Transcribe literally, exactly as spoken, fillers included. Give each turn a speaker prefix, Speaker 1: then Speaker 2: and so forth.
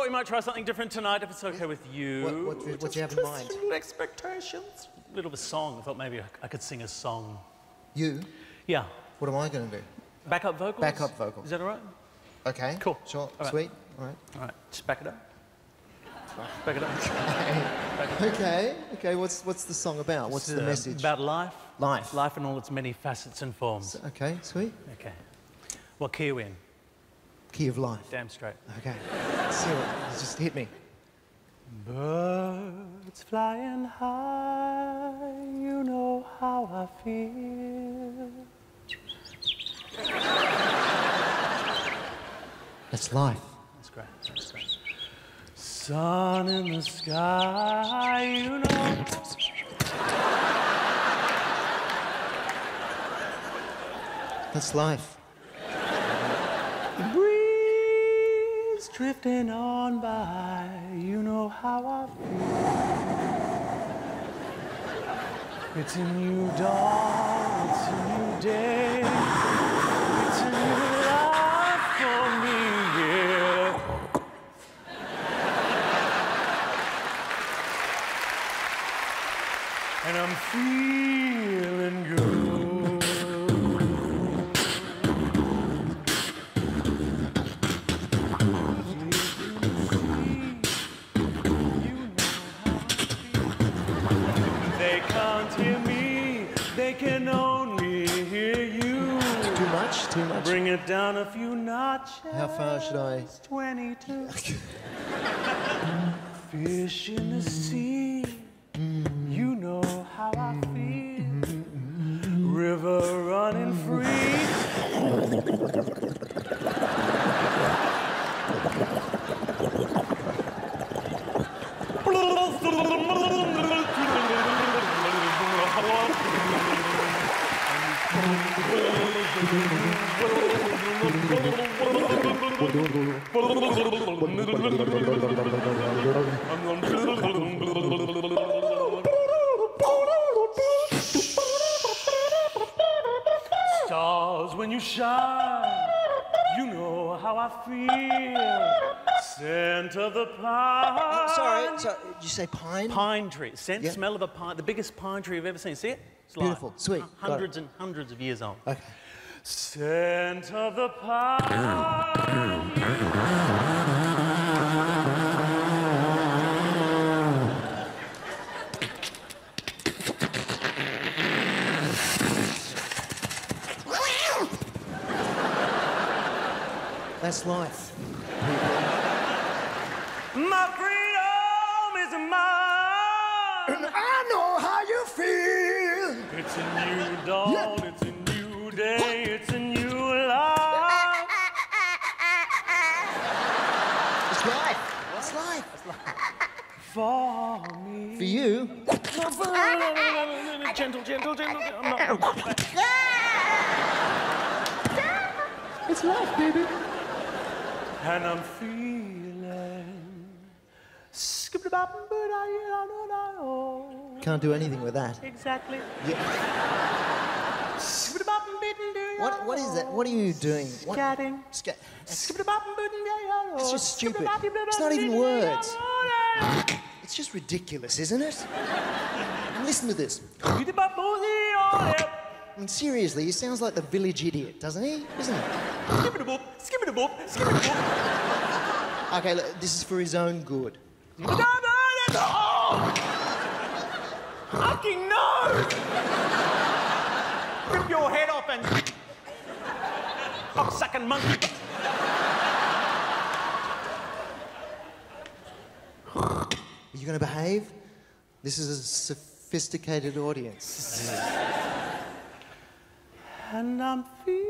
Speaker 1: we might try something different tonight, if it's okay with you.
Speaker 2: What, what, what do you have in mind?
Speaker 1: Little expectations. A little of a song. I thought maybe I could sing a song.
Speaker 2: You?
Speaker 1: Yeah.
Speaker 2: What am I going to do?
Speaker 1: Backup vocals?
Speaker 2: Backup vocals.
Speaker 1: Is that all right?
Speaker 2: Okay.
Speaker 1: Cool.
Speaker 2: Sure.
Speaker 1: All right.
Speaker 2: Sweet. All right.
Speaker 1: All right. Just back it up. Back it up.
Speaker 2: Okay. Okay. What's what's the song about? What's
Speaker 1: it's,
Speaker 2: the
Speaker 1: uh,
Speaker 2: message?
Speaker 1: About life.
Speaker 2: Life.
Speaker 1: Life in all its many facets and forms.
Speaker 2: So, okay. Sweet.
Speaker 1: Okay. What key are we in?
Speaker 2: Key of life.
Speaker 1: Damn straight.
Speaker 2: Okay. Let's see what. Just hit me.
Speaker 1: Birds flying high, you know how I feel.
Speaker 2: That's life.
Speaker 1: That's great. That's great. Sun in the sky, you know.
Speaker 2: That's life.
Speaker 1: Breeze drifting on by, you know how I feel. It's a new dawn, it's a new day, it's a new life for me, yeah. And I'm feeling good. They can't hear me, they can only hear you.
Speaker 2: Too much? Too much?
Speaker 1: Bring it down a few notches.
Speaker 2: How far should I?
Speaker 1: twenty-two. Fish in the sea, you know how I feel. River running free. Stars, when you shine, you know how I feel. Scent of the pine.
Speaker 2: Uh, sorry, sorry, did you say pine?
Speaker 1: Pine tree. Scent,
Speaker 2: Yeah.
Speaker 1: smell of a pine. The biggest pine tree you've ever seen. See it? It's
Speaker 2: Beautiful,
Speaker 1: live.
Speaker 2: sweet.
Speaker 1: Hundreds and hundreds of years old.
Speaker 2: Okay.
Speaker 1: Scent of the pine.
Speaker 2: That's life.
Speaker 1: My freedom is mine.
Speaker 2: And I know how you feel.
Speaker 1: It's a new dawn,
Speaker 2: Yeah.
Speaker 1: it's a new day, it's a new life.
Speaker 2: It's life. It's life.
Speaker 1: For me.
Speaker 2: For you.
Speaker 1: Gentle, gentle, gentle. I'm not.
Speaker 2: It's life, baby.
Speaker 1: And I'm feeling.
Speaker 2: Can't do anything with that.
Speaker 1: Exactly.
Speaker 2: Yeah. What, what is that? What are you doing? What?
Speaker 1: Scatting.
Speaker 2: Scat.
Speaker 1: It's
Speaker 2: It's just stupid. It's not even words. It's just ridiculous, isn't it? And listen to this. I mean, seriously, he sounds like the village idiot, doesn't he? Isn't he?
Speaker 1: Skip it a boop, skip it a boop, skip it a boop.
Speaker 2: Okay, look, this is for his own good.
Speaker 1: Oh! Fucking no! Rip your head off and... cock-sucking monkey.
Speaker 2: Are you going to behave? This is a sophisticated audience.
Speaker 1: And I'm feeling...